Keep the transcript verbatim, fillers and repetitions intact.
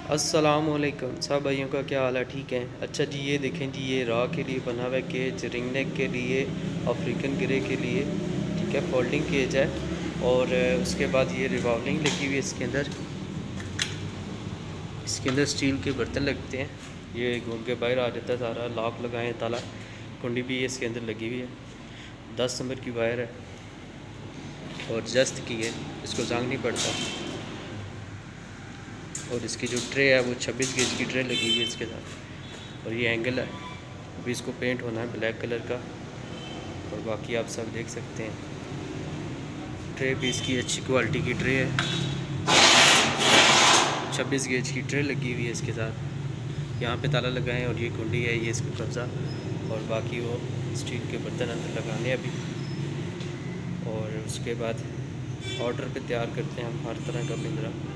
अस्सलामुअलैकुम सब भाइयों का क्या हाल है। ठीक है। अच्छा जी, ये देखें जी, ये रॉ के लिए बना हुआ है केज, रिंग नेक के लिए, अफ्रीकन ग्रे के लिए। ठीक है, फोल्डिंग केज है। और अ, उसके बाद ये रिवॉल्विंग लगी हुई है इसके अंदर। इसके अंदर स्टील के बर्तन लगते हैं। ये घूम के बाहर आ जाता है सारा। लॉक लगाए, ताला कुंडी भी इसके अंदर लगी हुई है। दस नंबर की वायर है और जस्त की है, इसको जंग नहीं पड़ता। और इसकी जो ट्रे है वो छब्बीस गेज की ट्रे लगी हुई है इसके साथ। और ये एंगल है, अभी इसको पेंट होना है ब्लैक कलर का। और बाकी आप सब देख सकते हैं, ट्रे भी इसकी अच्छी क्वालिटी की ट्रे है। छब्बीस गेज की ट्रे लगी हुई है इसके साथ। यहाँ पे ताला लगाएं और ये कुंडी है, ये इसका कब्ज़ा। और बाकी वो स्टील के बर्तन अंदर लगाने अभी। और उसके बाद ऑर्डर पे तैयार करते हैं हम हर तरह का पिंजरा।